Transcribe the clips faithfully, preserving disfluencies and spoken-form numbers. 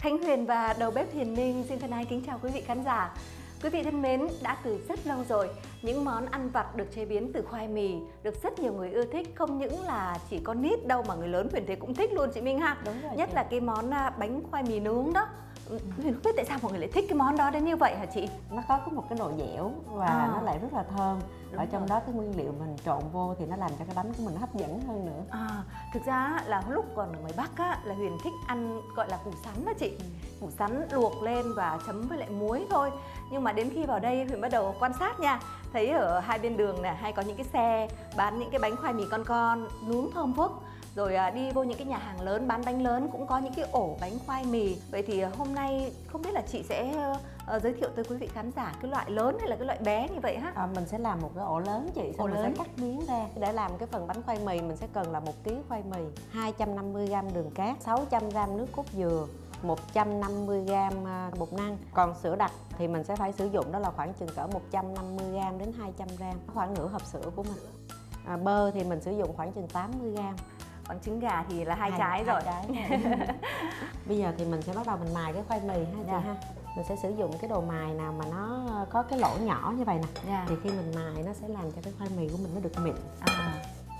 Thanh Huyền và đầu bếp Hiền Minh xin thân ái kính chào quý vị khán giả. Quý vị thân mến, đã từ rất lâu rồi, những món ăn vặt được chế biến từ khoai mì được rất nhiều người ưa thích. Không những là chỉ con nít đâu mà người lớn Huyền thấy cũng thích luôn chị Minh ha. Đúng rồi. Nhất chị. là cái món bánh khoai mì nướng đó. Huyền không biết tại sao mọi người lại thích cái món đó đến như vậy hả chị? Nó có có một cái độ dẻo và À. nó lại rất là thơm. Đúng Ở trong rồi. đó cái nguyên liệu mình trộn vô thì nó làm cho cái bánh của mình hấp dẫn hơn nữa. À, thực ra là lúc còn ở ngoài Bắc á, là Huyền thích ăn gọi là củ sắn đó chị. Ừ. Củ sắn luộc lên và chấm với lại muối thôi. Nhưng mà đến khi vào đây Huyền bắt đầu quan sát nha, thấy ở hai bên đường này hay có những cái xe bán những cái bánh khoai mì con con nướng thơm phức. Rồi à, đi vô những cái nhà hàng lớn bán bánh lớn cũng có những cái ổ bánh khoai mì. Vậy thì à, hôm nay không biết là chị sẽ uh, giới thiệu tới quý vị khán giả cái loại lớn hay là cái loại bé như vậy ha? À, mình sẽ làm một cái ổ lớn chị, xong Ổ mình lớn. sẽ cắt miếng ra. Để làm cái phần bánh khoai mì mình sẽ cần là một ký khoai mì, hai trăm năm mươi gam đường cát, sáu trăm gam nước cốt dừa, một trăm năm mươi gam bột năng. Còn sữa đặc thì mình sẽ phải sử dụng đó là khoảng chừng cỡ một trăm năm mươi gam đến hai trăm gam, khoảng nửa hộp sữa của mình. À, bơ thì mình sử dụng khoảng chừng tám mươi gam. Còn trứng gà thì là hai, Hai- trái hai rồi. trái rồi. Bây giờ thì mình sẽ bắt đầu mình mài cái khoai mì ha chị Dạ. ha. Mình sẽ sử dụng cái đồ mài nào mà nó có cái lỗ nhỏ như vậy nè. Dạ. Thì khi mình mài nó sẽ làm cho cái khoai mì của mình nó được mịn. À.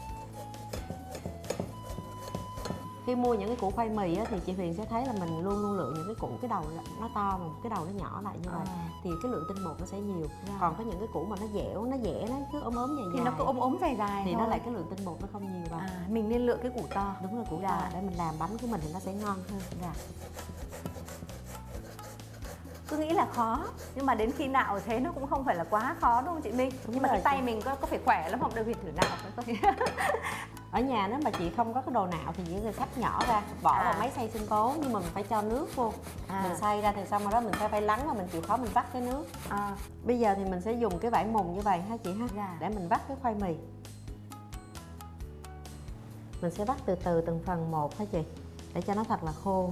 Khi mua những cái củ khoai mì á, thì chị Huyền sẽ thấy là mình luôn luôn lựa những cái củ cái đầu nó to mà cái đầu nó nhỏ lại như vậy. À. Thì cái lượng tinh bột nó sẽ nhiều. Dạ. Còn có những cái củ mà nó dẻo, nó dẻ, nó cứ ốm ốm dài Thì dài nó cứ ốm ốm dài dài thì thôi. nó lại cái lượng tinh bột nó không nhiều vào. À, mình nên lựa cái củ to. Đúng là củ Dạ. to để mình làm bánh của mình thì nó sẽ ngon hơn. Dạ. Cứ nghĩ là khó, nhưng mà đến khi nào thấy nó cũng không phải là quá khó đúng không chị Minh? Đúng Nhưng mà rồi cái tay chị. mình có có phải khỏe lắm không? Đâu Huyền thử nào coi. Ở nhà nếu mà chị không có cái đồ nào thì chỉ cần cắt nhỏ ra, bỏ À. vào máy xay sinh tố, nhưng mà mình phải cho nước vô. À. Mình xay ra thì xong rồi đó mình sẽ phải lắng và mình chịu khó mình vắt cái nước. À. Bây giờ thì mình sẽ dùng cái vải mùng như vậy ha chị ha. Dạ. Để mình vắt cái khoai mì. Mình sẽ vắt từ từ từng phần một ha chị, để cho nó thật là khô.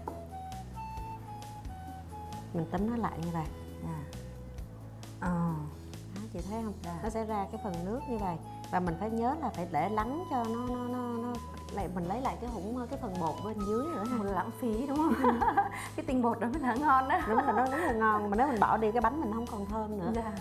Mình tính nó lại như vậy. Dạ. Ờ. Đó, chị thấy không? Dạ. Nó sẽ ra cái phần nước như vậy. Và mình phải nhớ là phải để lắng cho nó nó nó, nó lại mình lấy lại cái hỗn cái phần bột bên dưới nữa ha. Một là lãng phí đúng không? Cái tinh bột đó mới là ngon đó. Đúng là nó rất là ngon, mà nếu mình bỏ đi cái bánh mình không còn thơm nữa. Dạ.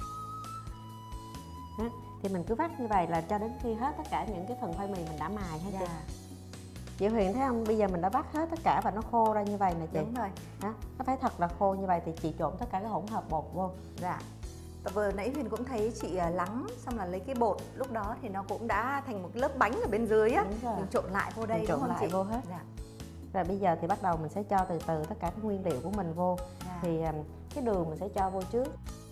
Đó. Thì mình cứ vắt như vậy là cho đến khi hết tất cả những cái phần khoai mì mình đã mài hết. Dạ. Chị chị Huyền thấy không, bây giờ mình đã vắt hết tất cả và nó khô ra như vậy nè chị. Đúng rồi. Đó, nó phải thật là khô như vậy thì chị trộn tất cả cái hỗn hợp bột vô. Dạ. Và vừa nãy Huyền cũng thấy chị à, lắng xong là lấy cái bột, lúc đó thì nó cũng đã thành một cái lớp bánh ở bên dưới á. Đúng rồi. Mình trộn lại vô đây Mình đúng trộn không lại chị? vô hết. Dạ. Rồi bây giờ thì bắt đầu mình sẽ cho từ từ tất cả các nguyên liệu của mình vô. Dạ. Thì um, cái đường mình sẽ cho vô trước.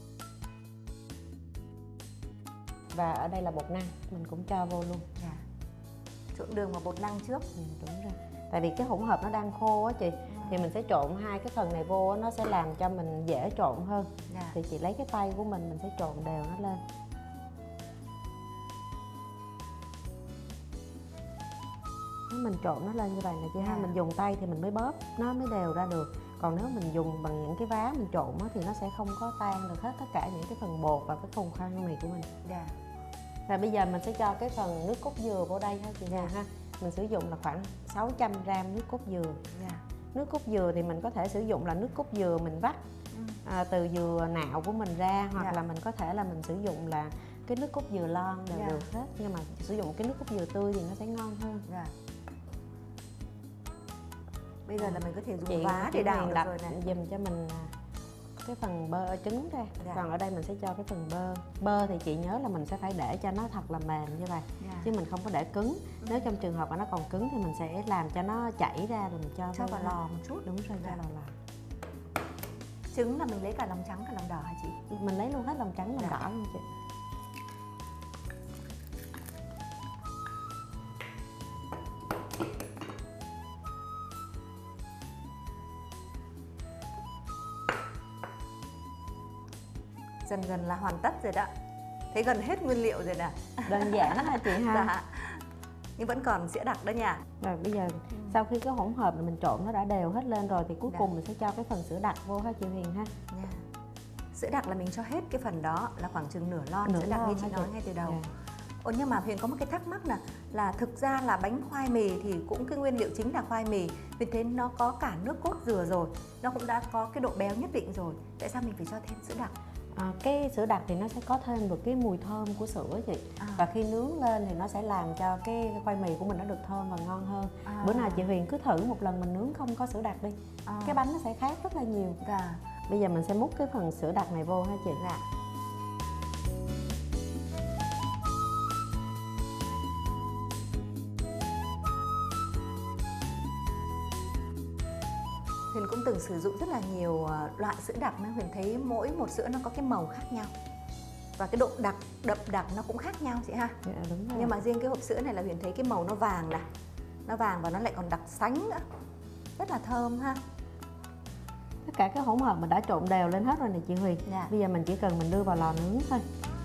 Và ở đây là bột năng, mình cũng cho vô luôn. Dạ. Trộn đường và bột năng trước. Ừ, đúng rồi. Tại vì cái hỗn hợp nó đang khô á chị, thì mình sẽ trộn hai cái phần này vô á, nó sẽ làm cho mình dễ trộn hơn. Dạ. Thì chị lấy cái tay của mình, mình sẽ trộn đều nó lên. Nếu mình trộn nó lên như vậy này chị ha, Dạ. mình dùng tay thì mình mới bóp, nó mới đều ra được. Còn nếu mình dùng bằng những cái vá mình trộn á, thì nó sẽ không có tan được hết tất cả những cái phần bột và cái phần khoai mì của mình. Dạ. Rồi bây giờ mình sẽ cho cái phần nước cốt dừa vô đây ha chị Huyền ha. Mình sử dụng là khoảng sáu trăm gam nước cốt dừa. Dạ. Nước cốt dừa thì mình có thể sử dụng là nước cốt dừa mình vắt Ừ. à, từ dừa nạo của mình ra, hoặc Dạ. là mình có thể là mình sử dụng là cái nước cốt dừa lon đều Dạ. được hết. Nhưng mà sử dụng cái nước cốt dừa tươi thì nó sẽ ngon hơn. Dạ. Bây giờ là mình có thể dùng Chị vá chị để đảo Huyền được đặt rồi này. dùm cho mình à, cái phần bơ trứng ra. Dạ. Còn ở đây mình sẽ cho cái phần bơ. Bơ thì chị nhớ là mình sẽ phải để cho nó thật là mềm như vậy. Dạ. Chứ mình không có để cứng. Nếu trong trường hợp mà nó còn cứng thì mình sẽ làm cho nó chảy ra rồi mình cho, Cho vô vào nó. lò một chút. Đúng rồi, cho Dạ. vào lò. Trứng là mình lấy cả lòng trắng cả lòng đỏ hả chị? Mình lấy luôn hết lòng trắng lòng Dạ. đỏ luôn chị. Dần dần là hoàn tất rồi đó. Thấy gần hết nguyên liệu rồi nè. Đơn giản ha chị ha. Dạ. Nhưng vẫn còn sữa đặc đó nha. Rồi bây giờ sau khi cái hỗn hợp mình trộn nó đã đều hết lên rồi thì cuối Dạ. cùng mình sẽ cho cái phần sữa đặc vô ha chị Huyền ha. Nha. Sữa đặc là mình cho hết cái phần đó là khoảng chừng nửa lon Nửa sữa đặc lon như chị hả nói chị? ngay từ đầu. Dạ. Ồ, nhưng mà Huyền có một cái thắc mắc là là thực ra là bánh khoai mì thì cũng cái nguyên liệu chính là khoai mì. Huyền thấy nó có cả nước cốt dừa rồi, nó cũng đã có cái độ béo nhất định rồi. Tại sao mình phải cho thêm sữa đặc? À, cái sữa đặc thì nó sẽ có thêm được cái mùi thơm của sữa chị. À. Và khi nướng lên thì nó sẽ làm cho cái khoai mì của mình nó được thơm và ngon hơn. À. Bữa nào chị Huyền cứ thử một lần mình nướng không có sữa đặc đi. À. Cái bánh nó sẽ khác rất là nhiều. Dạ. Bây giờ mình sẽ múc cái phần sữa đặc này vô ha chị. Dạ. Huyền cũng từng sử dụng rất là nhiều loại sữa đặc nên Huyền thấy mỗi một sữa nó có cái màu khác nhau. Và cái độ đặc, đậm đặc nó cũng khác nhau chị ha. Dạ, đúng rồi. Nhưng mà riêng cái hộp sữa này là Huyền thấy cái màu nó vàng này. Nó vàng và nó lại còn đặc sánh nữa. Rất là thơm ha. Tất cả cái hỗn hợp mình đã trộn đều lên hết rồi nè chị Huyền. Dạ. Bây giờ mình chỉ cần mình đưa vào lò nướng thôi.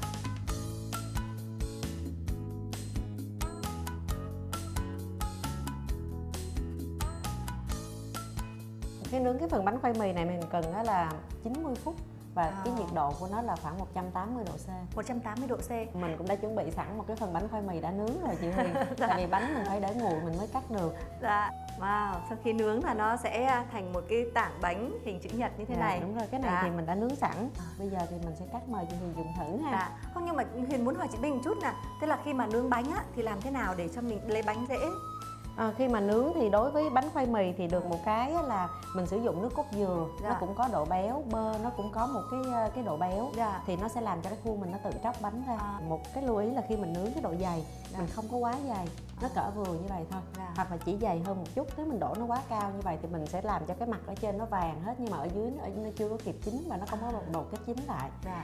Cái nướng cái phần bánh khoai mì này mình cần đó là chín mươi phút. Và à. cái nhiệt độ của nó là khoảng một trăm tám mươi độ C. một trăm tám mươi độ C. Mình cũng đã chuẩn bị sẵn một cái phần bánh khoai mì đã nướng rồi chị Huyền. Dạ. Tại vì bánh mình phải để nguội mình mới cắt được. Dạ. Wow, sau khi nướng là nó sẽ thành một cái tảng bánh hình chữ nhật như thế dạ, này. Đúng rồi, cái này dạ. thì mình đã nướng sẵn. Bây giờ thì mình sẽ cắt, mời chị Huyền dùng thử ha. Dạ. Không, nhưng mà Huyền muốn hỏi chị Bình một chút nè. Tức là khi mà nướng bánh á thì làm thế nào để cho mình lấy bánh dễ? À, khi mà nướng thì đối với bánh khoai mì thì được một cái là mình sử dụng nước cốt dừa. Dạ. Nó cũng có độ béo, bơ nó cũng có một cái cái độ béo. Dạ. Thì nó sẽ làm cho cái khuôn mình nó tự tróc bánh ra. À. Một cái lưu ý là khi mình nướng cái độ dày, dạ. mình không có quá dày, nó cỡ vừa như vậy thôi. Dạ. Hoặc là chỉ dày hơn một chút. Nếu mình đổ nó quá cao như vậy thì mình sẽ làm cho cái mặt ở trên nó vàng hết, nhưng mà ở dưới nó, nó chưa có kịp chín và nó không có một độ kết chín lại. Dạ.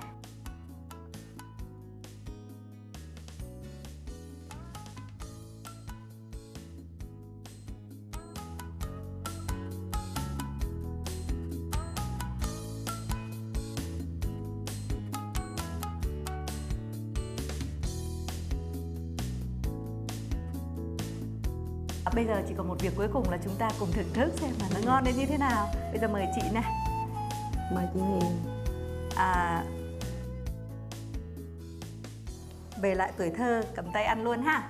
Bây giờ chỉ còn một việc cuối cùng là chúng ta cùng thưởng thức xem là nó ngon đến như thế nào. Bây giờ mời chị này. Mời chị Huyền. À, về lại tuổi thơ, cầm tay ăn luôn ha.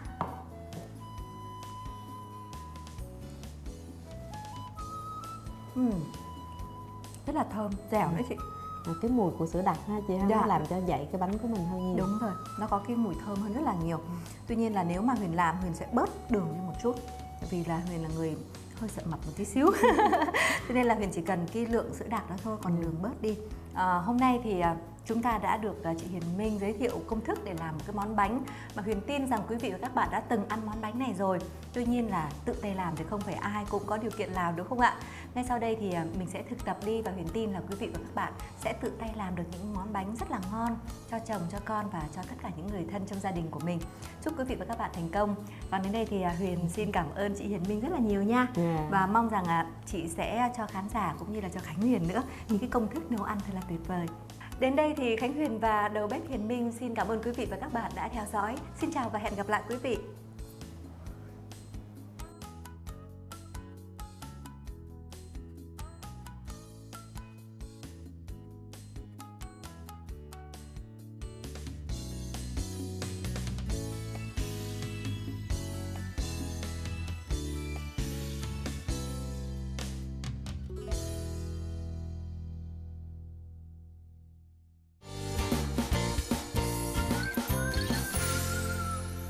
uhm. Rất là thơm, dẻo nữa chị. Cái mùi của sữa đặc ha chị, dạ. nó làm cho dậy cái bánh của mình hơn nhiều. Đúng rồi, nó có cái mùi thơm hơn rất là nhiều. Tuy nhiên là nếu mà Huyền làm, Huyền sẽ bớt đường đi một chút. Vì là Huyền là người hơi sợ mập một tí xíu. Cho nên là Huyền chỉ cần cái lượng sữa đặc đó thôi, còn ừ. đường bớt đi. à, Hôm nay thì chúng ta đã được chị Hiền Minh giới thiệu công thức để làm một cái món bánh mà Huyền tin rằng quý vị và các bạn đã từng ăn món bánh này rồi. Tuy nhiên là tự tay làm thì không phải ai cũng có điều kiện làm, đúng không ạ? Ngay sau đây thì mình sẽ thực tập đi và Huyền tin là quý vị và các bạn sẽ tự tay làm được những món bánh rất là ngon cho chồng, cho con và cho tất cả những người thân trong gia đình của mình. Chúc quý vị và các bạn thành công. Còn đến đây thì Huyền xin cảm ơn chị Hiền Minh rất là nhiều nha. Yeah. Và mong rằng chị sẽ cho khán giả cũng như là cho Khánh Huyền nữa những cái công thức nấu ăn thật là tuyệt vời. Đến đây thì Khánh Huyền và đầu bếp Hiền Minh xin cảm ơn quý vị và các bạn đã theo dõi. Xin chào và hẹn gặp lại quý vị.